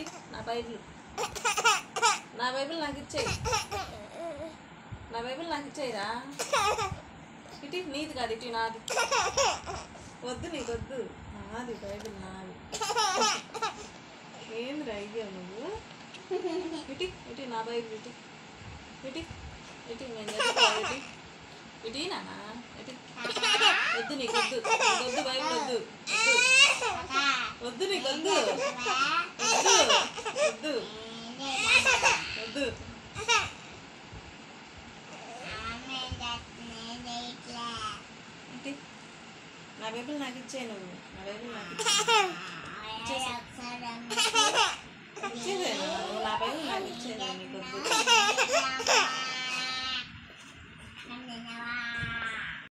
ఇటీ నా బైబిల్ నాకు ఇచ్చేయి. నా బైబిల్ నాకు ఇచ్చేయిరా. ఇటీ నీది కాదు, ఇటీ నాది. వద్దు, నీకు వద్దు. నాది బైబిల్, నాది. ఏందిరా అయ్యా నువ్వు? ఇటీ నా బైబిల్, ఇటీ నేను చదువుకోవాలి. ఇటీ నానా, వద్దు, నీకు వద్దు, బైబిల్ వద్దు, నీకు వద్దు, వద్దు. నా బైబిల్ నాకు ఇచ్చేయి నువ్వు. నా బైబిల్ నాకు ఇచ్చేసేనా? నా బైబిల్ నాకు ఇచ్చేది, నీకు వద్దు.